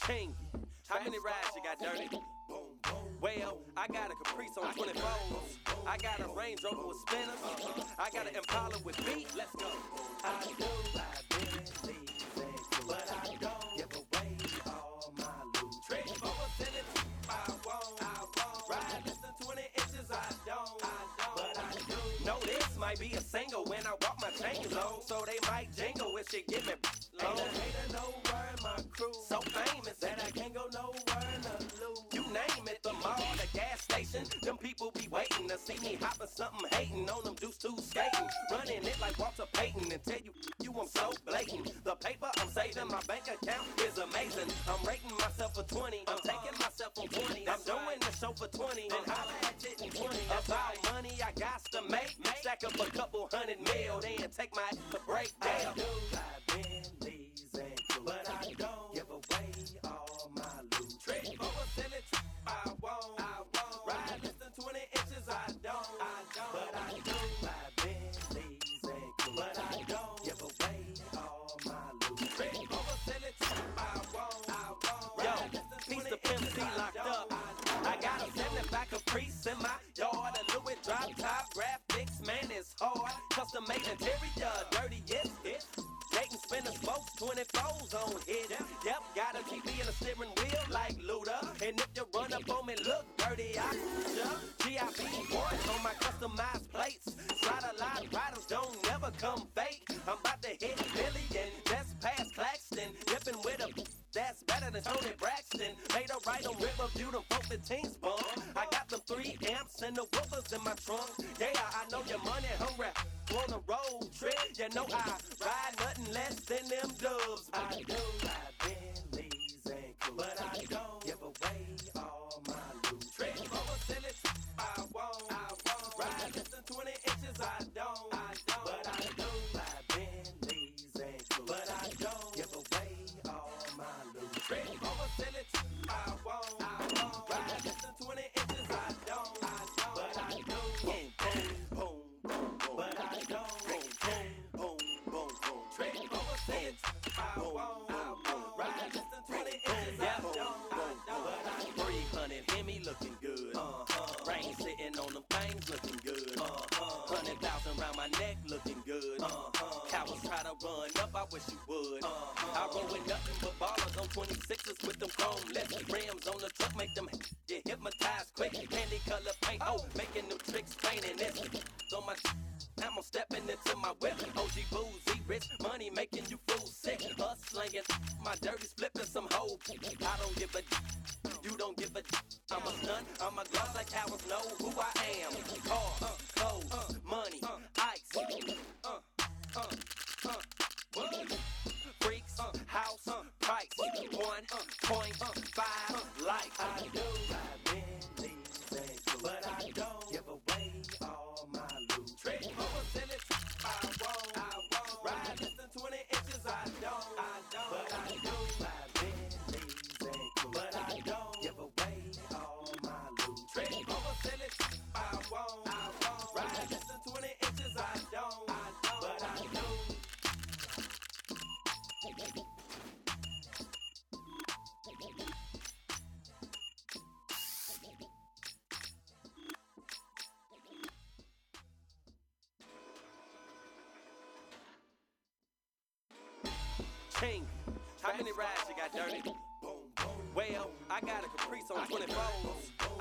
King, how many rides you got, Dirty? Well, I got a Caprice on 24s. I got a Range Rover with spinners. I got an Impala with beat. Let's go. I do ride Bentleys, but I don't give away all my loot. Trick over silly, I won't. Ride less than 20 inches, I don't. But I do. No, this might be a single when I walk my chains on, so they might jingle if she give me low. Ain't a hater nowhere in my crew, so famous that I can't go nowhere in the loop. You name it, the mall, the gas station, them people be waiting to see me hopping something, hating on them dudes too skating, running it like Walter Payton and tell you I'm so blatant. The paper I'm saving, my bank account is amazing. I'm rating myself for 20, I'm taking myself on 20. I'm doing the show for 20, then holla at it in 20. About money I got to make, stack up a couple $100 million, then take my to break down. I do ride Bentleys and crew, but I don't give away all my loot. Trick over silly, I won't. Ride less than 20 inches, I don't. But I do ride Bentleys and crew, but I don't give away all my loot. Trick over silly, I won't. Yo, piece the Pimp C locked up. I got a 75 Caprice in my yard, a Louis drop top graphics, man, it's hard. Custom made interior, dirty, yes. Dayton spinning spokes, 24s on it. Yep, got a TV and a steering wheel like Luda. And if you run up on me, look dirty, I jump. GIB boys on my customized plates. Slide a lot, riders don't never come fake. I'm about to hit Billy and just past Claxton. Dipping with a that's better than Tony Braxton. Made a right on Riverview, them 415s bum. I got them 3 amps and the woofers in my trunk. Yeah, I know your money hungry. On a road trip, you know I ride nothing less than them dubs. I do ride Bentleys and crew, but I don't give away all my loot. Trick over silly, I won't. Ride less than 20 inches, I don't. But I do ride Bentleys and crew, but I don't give away all my loot. Trick over silly, I won't. Ride less than 20 inches, I don't. But I do. Boom, boom, boom. But I don't. Boom, boom, boom. Trick over silly, I won't. Ride less than 20 inches, I don't. But I 300 Hemi looking good. Rain sitting on them things looking good. 100,000 round my neck looking good. Cowards try to run up, I wish you would. I roll with nothing but ballers on 26s with them chrome less rims on the truck, make them get hypnotized quick. Candy color paint, making them tricks plain and this on my. I'm stepping into my whip. OG boozy, rich money making you fools sick. Us slinging my dirty flipping some hoe. I don't give a you don't give a I'm a stunt, I'm a gloss like cowards know who I am. Car, clothes, money, ice. Freaks, house, price, 1.5 likes. I do ride Bentleys and crew, but I don't give away all my loot. Trick over silly, I won't. Ride less than 20 inches, I don't. But I do ride Bentleys and crew, but I don't give away all my loot. Trick over silly, I won't. Ride less than 20 inches, I don't. But I do. King, how many rides you got, Dirty? Well, I got a Caprice on 24s.